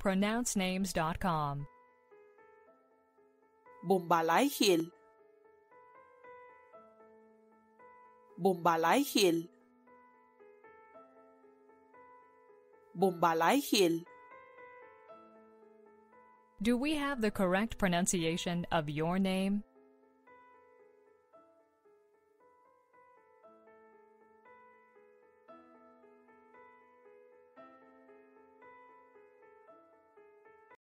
pronouncenames.com. Bombalai Hill. Bombalai Hill. Bombalai Hill. Do we have the correct pronunciation of your name?